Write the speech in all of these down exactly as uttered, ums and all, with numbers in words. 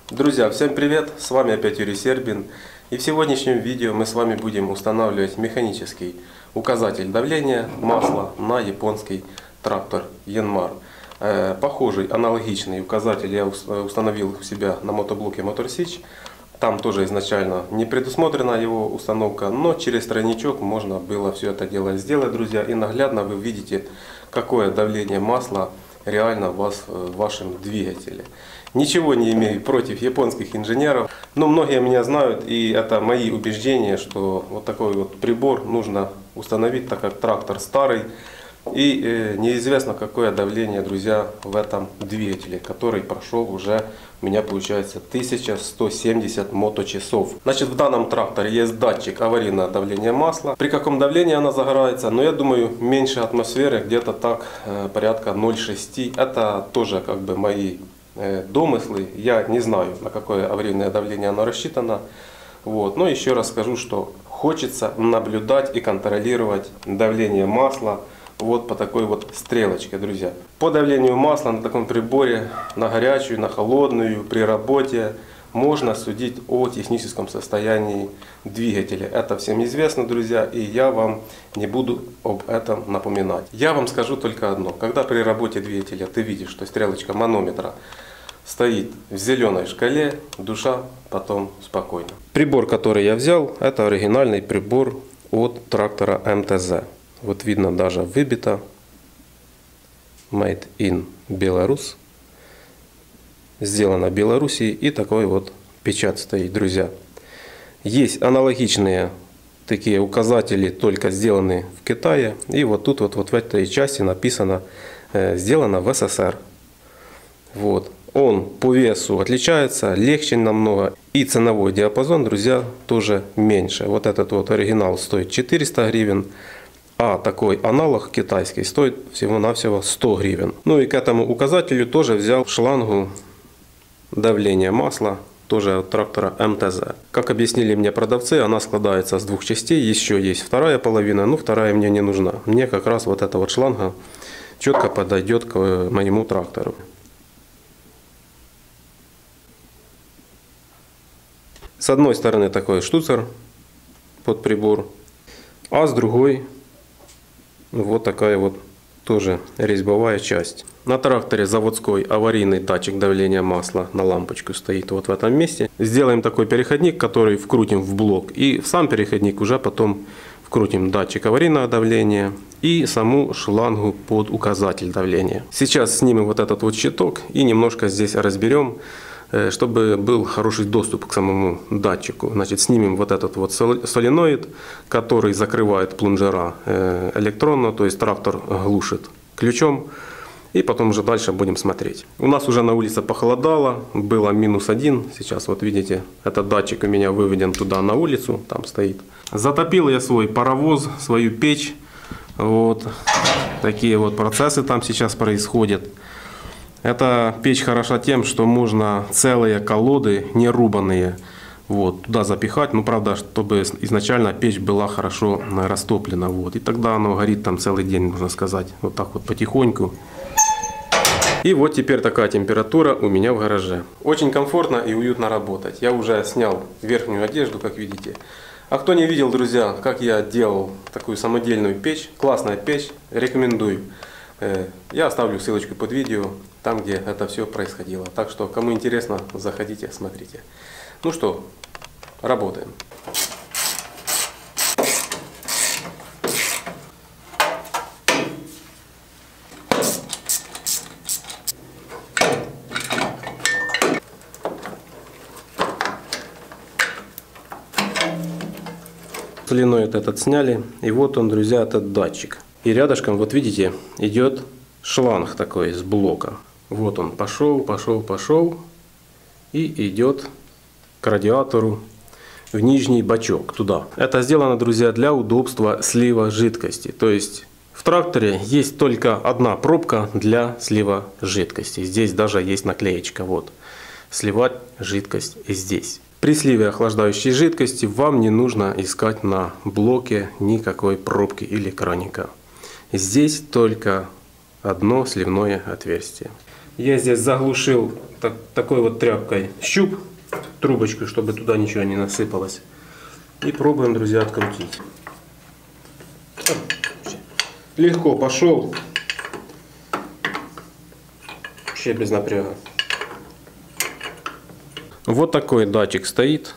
Друзья, всем привет! С вами опять Юрий Сербин. И в сегодняшнем видео мы с вами будем устанавливать механический указатель давления масла на японский трактор Yanmar. Похожий, аналогичный указатель я установил у себя на мотоблоке Motor-Sich. Там тоже изначально не предусмотрена его установка, но через тройничок можно было все это дело сделать, друзья. И наглядно вы видите, какое давление масла реально у вас в вашем двигателе. Ничего не имею против японских инженеров, но многие меня знают, и это мои убеждения, что вот такой вот прибор нужно установить, так как трактор старый. И э, неизвестно, какое давление, друзья, в этом двигателе, который прошел уже, у меня получается тысяча сто семьдесят моточасов. Значит, в данном тракторе есть датчик аварийного давления масла. При каком давлении она загорается, но я думаю, меньше атмосферы, где-то так, э, порядка ноль целых шесть десятых. Это тоже как бы мои э, домыслы. Я не знаю, на какое аварийное давление оно рассчитано. Вот. Но еще раз скажу, что хочется наблюдать и контролировать давление масла. Вот по такой вот стрелочке, друзья. По давлению масла на таком приборе, на горячую, на холодную, при работе, можно судить о техническом состоянии двигателя. Это всем известно, друзья, и я вам не буду об этом напоминать. Я вам скажу только одно. Когда при работе двигателя ты видишь, что стрелочка манометра стоит в зеленой шкале, душа потом спокойна. Прибор, который я взял, это оригинальный прибор от трактора эм тэ зэ. Вот видно, даже выбито Made in Belarus. Сделано в Белоруссии. И такой вот печать стоит, друзья. Есть аналогичные такие указатели, только сделаны в Китае. И вот тут вот, вот в этой части написано э, сделано в эс эс эр. Вот. Он по весу отличается, легче намного. И ценовой диапазон, друзья, тоже меньше. Вот этот вот оригинал стоит четыреста гривен. А такой аналог китайский стоит всего-навсего сто гривен. Ну и к этому указателю тоже взял шлангу давления масла, тоже от трактора эм тэ зэ. Как объяснили мне продавцы, она складывается с двух частей. Еще есть вторая половина, но вторая мне не нужна. Мне как раз вот эта вот шланга четко подойдет к моему трактору. С одной стороны такой штуцер под прибор, а с другой вот такая вот тоже резьбовая часть. На тракторе заводской аварийный датчик давления масла на лампочку стоит вот в этом месте. Сделаем такой переходник, который вкрутим в блок. И в сам переходник уже потом вкрутим датчик аварийного давления и саму шлангу под указатель давления. Сейчас снимем вот этот вот щиток и немножко здесь разберем, чтобы был хороший доступ к самому датчику. Значит, снимем вот этот вот соленоид, который закрывает плунжера электронно, то есть трактор глушит ключом. И потом уже дальше будем смотреть. У нас уже на улице похолодало, было минус один. Сейчас вот видите, этот датчик у меня выведен туда на улицу, там стоит. Затопил я свой паровоз, свою печь. Вот такие вот процессы там сейчас происходят. Эта печь хороша тем, что можно целые колоды нерубанные вот, туда запихать. Ну, правда, чтобы изначально печь была хорошо растоплена. Вот, и тогда оно горит там целый день, можно сказать. Вот так вот потихоньку. И вот теперь такая температура у меня в гараже. Очень комфортно и уютно работать. Я уже снял верхнюю одежду, как видите. А кто не видел, друзья, как я делал такую самодельную печь, классная печь, рекомендую. Я оставлю ссылочку под видео, там где это все происходило. Так что, кому интересно, заходите, смотрите. Ну что, работаем. Соленоид этот сняли, и вот он, друзья, этот датчик. И рядышком, вот видите, идет шланг такой с блока. Вот он пошел, пошел, пошел и идет к радиатору в нижний бачок туда. Это сделано, друзья, для удобства слива жидкости. То есть в тракторе есть только одна пробка для слива жидкости. Здесь даже есть наклеечка. Вот. Сливать жидкость здесь. При сливе охлаждающей жидкости вам не нужно искать на блоке никакой пробки или краника. Здесь только одно сливное отверстие. Я здесь заглушил так, такой вот тряпкой щуп, трубочку, чтобы туда ничего не насыпалось. И пробуем, друзья, открутить. Легко пошел. Вообще без напряга. Вот такой датчик стоит.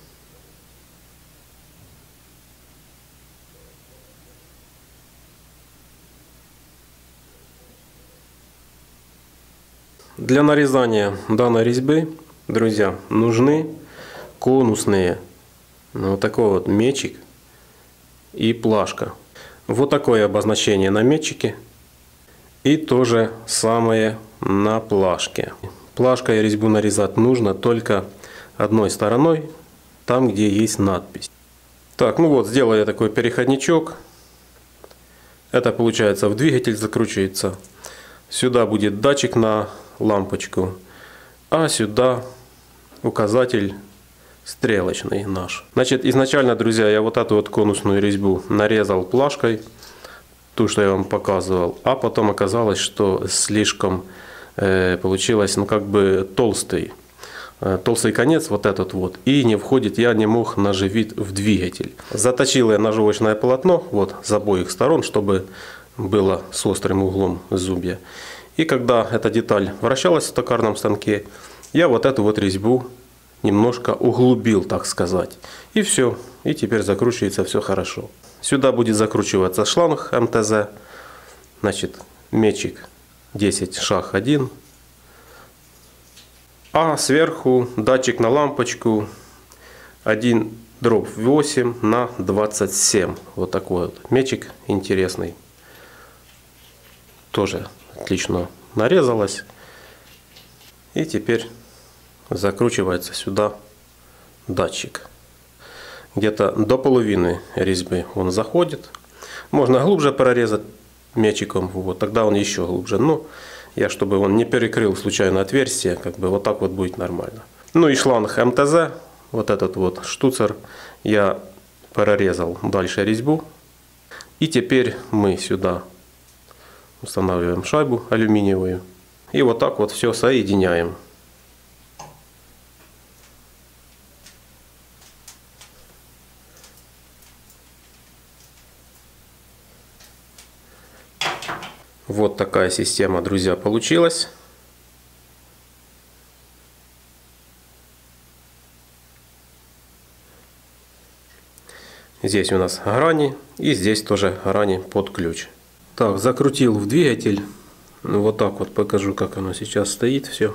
Для нарезания данной резьбы, друзья, нужны конусные, вот такой вот мечик и плашка. Вот такое обозначение на мечике и то же самое на плашке. Плашкой резьбу нарезать нужно только одной стороной, там где есть надпись. Так, ну вот, сделаю я такой переходничок. Это получается в двигатель закручивается. Сюда будет датчик на лампочку, а сюда указатель стрелочный наш. Значит, изначально, друзья, я вот эту вот конусную резьбу нарезал плашкой, ту, что я вам показывал, а потом оказалось, что слишком э, получилось, ну, как бы толстый, э, толстый конец, вот этот вот, и не входит, я не мог наживить в двигатель. Заточил я ножовочное полотно, вот, с обоих сторон, чтобы было с острым углом зубья. И когда эта деталь вращалась в токарном станке, я вот эту вот резьбу немножко углубил, так сказать. И все. И теперь закручивается все хорошо. Сюда будет закручиваться шланг эм тэ зэ. Значит, мечик десять шаг один. А сверху датчик на лампочку один дробь восемь на двадцать семь. Вот такой вот мечик интересный. Тоже отлично нарезалось. И теперь закручивается сюда датчик. Где-то до половины резьбы он заходит. Можно глубже прорезать мечиком, вот, тогда он еще глубже. Но я, чтобы он не перекрыл случайно отверстие, как бы вот так вот будет нормально. Ну и шланг эм тэ зэ, вот этот вот штуцер, я прорезал дальше резьбу. И теперь мы сюда устанавливаем шайбу алюминиевую. И вот так вот все соединяем. Вот такая система, друзья, получилась. Здесь у нас грани, и здесь тоже грани под ключ. Так, закрутил в двигатель. Вот так вот покажу, как оно сейчас стоит. Все.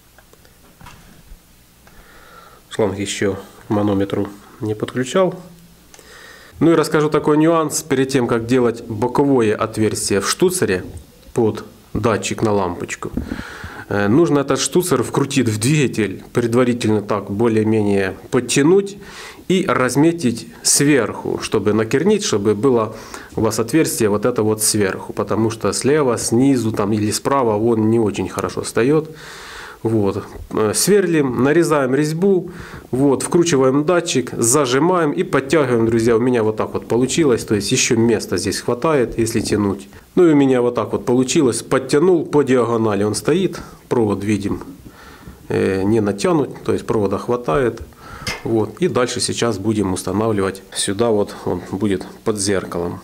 Шланг еще к манометру не подключал. Ну и расскажу такой нюанс. Перед тем, как делать боковое отверстие в штуцере под датчик на лампочку, нужно этот штуцер вкрутить в двигатель, предварительно так более-менее подтянуть и разметить сверху, чтобы накернить, чтобы было у вас отверстие вот это вот сверху, потому что слева, снизу там или справа он не очень хорошо встает. Вот. Сверлим, нарезаем резьбу, вот, вкручиваем датчик, зажимаем и подтягиваем, друзья. У меня вот так вот получилось, то есть еще места здесь хватает, если тянуть. Ну и у меня вот так вот получилось, подтянул по диагонали, он стоит, провод видим, э, не натянут, то есть провода хватает. Вот. И дальше сейчас будем устанавливать сюда, вот он будет под зеркалом.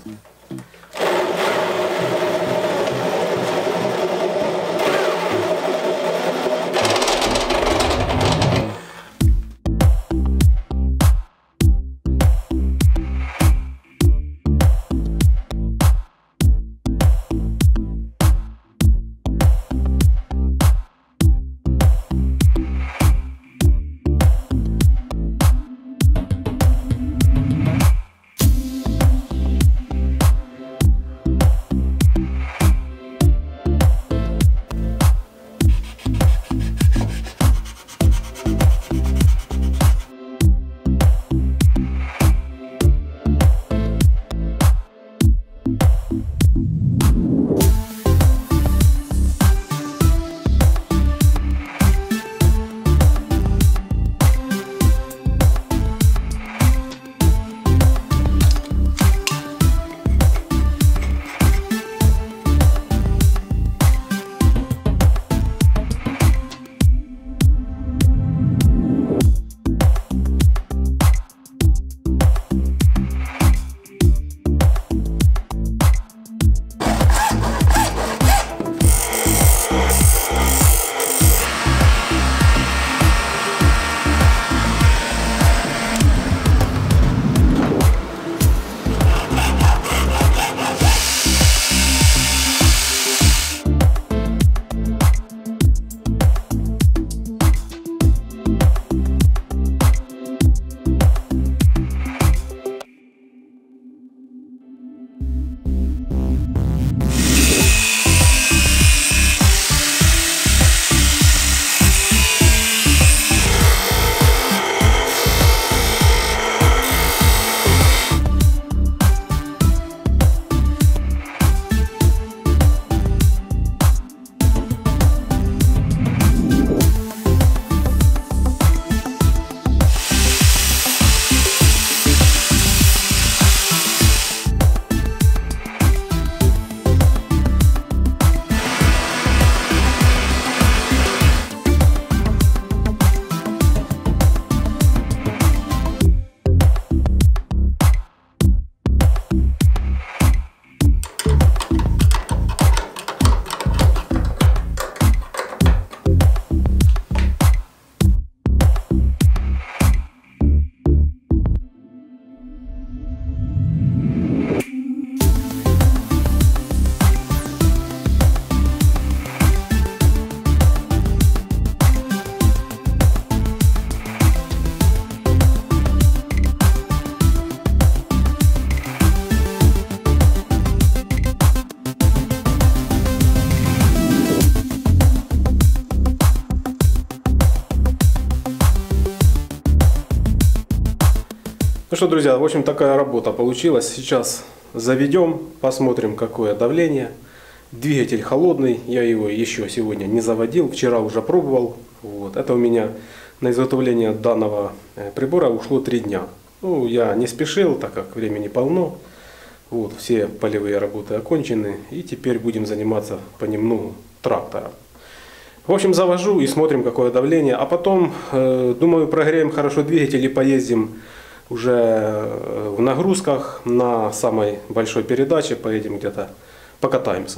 Ну что, друзья, в общем, такая работа получилась. Сейчас заведем, посмотрим, какое давление. Двигатель холодный, я его еще сегодня не заводил, вчера уже пробовал. Вот. Это у меня на изготовление данного прибора ушло три дня. Ну, я не спешил, так как времени полно. Вот, все полевые работы окончены. И теперь будем заниматься понемногу трактором. В общем, завожу и смотрим, какое давление. А потом, э, думаю, прогреем хорошо двигатель и поездим уже в нагрузках на самой большой передаче. Поедем где-то, покатаемся.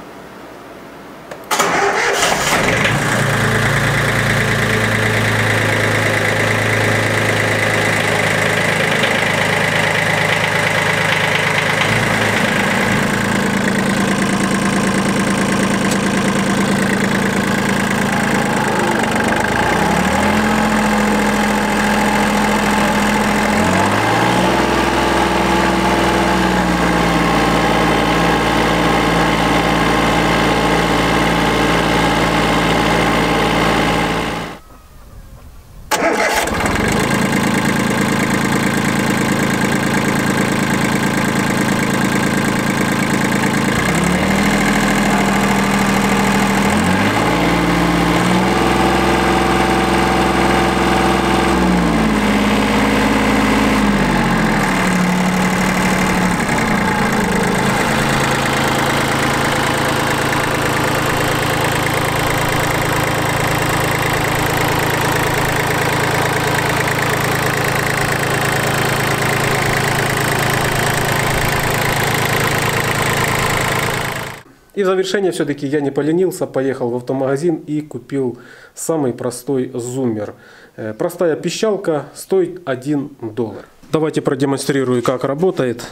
И в завершение все-таки я не поленился, поехал в автомагазин и купил самый простой зуммер. Простая пищалка, стоит один доллар. Давайте продемонстрирую, как работает.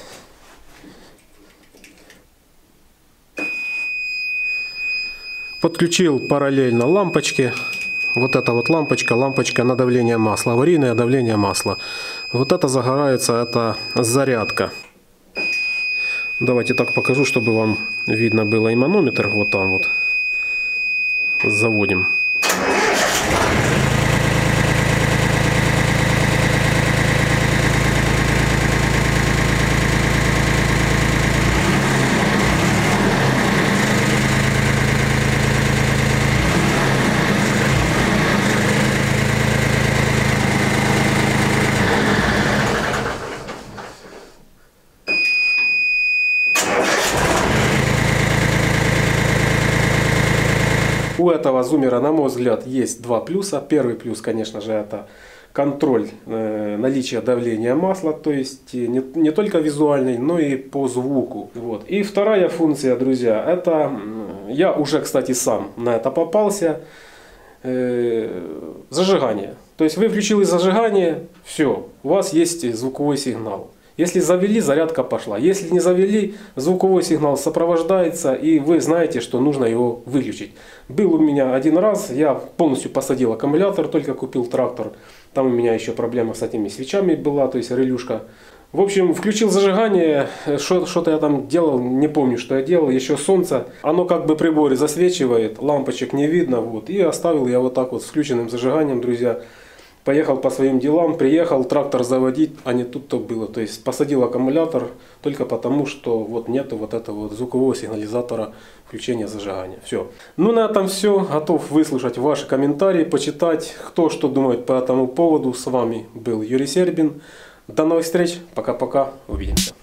Подключил параллельно лампочки. Вот эта вот лампочка, лампочка на давление масла, аварийное давление масла. Вот это загорается, это зарядка. Давайте так покажу, чтобы вам видно было и манометр. Вот там вот. Заводим. У этого зуммера, на мой взгляд, есть два плюса. Первый плюс, конечно же, это контроль э, наличия давления масла, то есть не, не только визуальный, но и по звуку. Вот. И вторая функция, друзья, это, я уже, кстати, сам на это попался, э, зажигание. То есть вы включили зажигание, все, у вас есть звуковой сигнал. Если завели, зарядка пошла. Если не завели, звуковой сигнал сопровождается, и вы знаете, что нужно его выключить. Был у меня один раз, я полностью посадил аккумулятор, только купил трактор. Там у меня еще проблема с этими свечами была, то есть релюшка. В общем, включил зажигание, что-то я там делал, не помню, что я делал, еще солнце. Оно как бы приборе засвечивает, лампочек не видно, вот. И оставил я вот так вот с включенным зажиганием, друзья. Поехал по своим делам, приехал трактор заводить, а не тут-то было. То есть посадил аккумулятор только потому, что вот нету вот этого вот звукового сигнализатора включения зажигания. Все. Ну на этом все. Готов выслушать ваши комментарии, почитать, кто что думает по этому поводу. С вами был Юрий Сербин. До новых встреч. Пока-пока. Увидимся.